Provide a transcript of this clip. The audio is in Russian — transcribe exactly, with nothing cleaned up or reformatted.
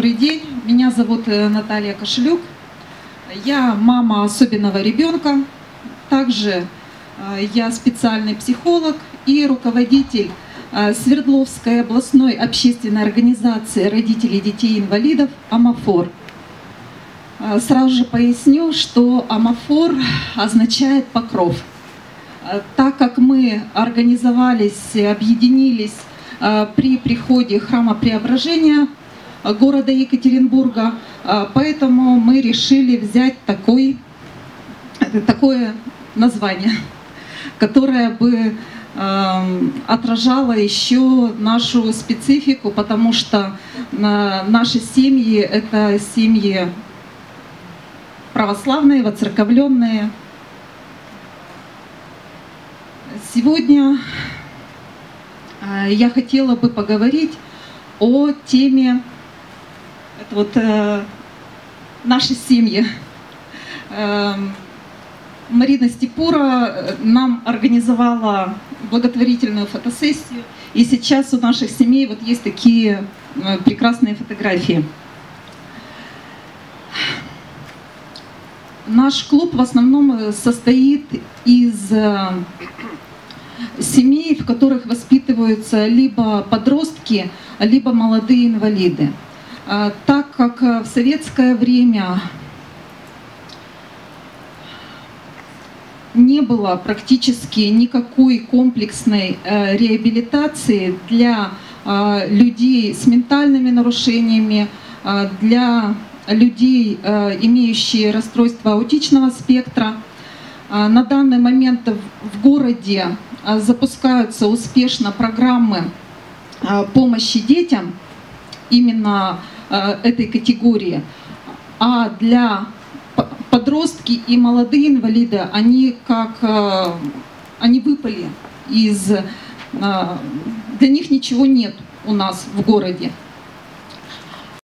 добрый день. Меня зовут Наталья Кошелюк. Я мама особенного ребенка. Также я специальный психолог и руководитель Свердловской областной общественной организации родителей детей-инвалидов «Амафор». Сразу же поясню, что «Амафор» означает «покров». Так как мы организовались, объединились при приходе Храма Преображения города Екатеринбурга, поэтому мы решили взять такой, такое название, которое бы отражало еще нашу специфику, потому что наши семьи — это семьи православные, воцерковленные. Сегодня я хотела бы поговорить о теме, это вот э, нашей семьи. Э, Марина Степура нам организовала благотворительную фотосессию, и сейчас у наших семей вот есть такие э, прекрасные фотографии. Наш клуб в основном состоит из э, семей, в которых воспитываются либо подростки, либо молодые инвалиды. Так как в советское время не было практически никакой комплексной реабилитации для людей с ментальными нарушениями, для людей, имеющих расстройство аутичного спектра, на данный момент в городе запускаются успешно программы помощи детям именно этой категории, а для подростки и молодые инвалиды, они как они выпали из, для них ничего нет у нас в городе.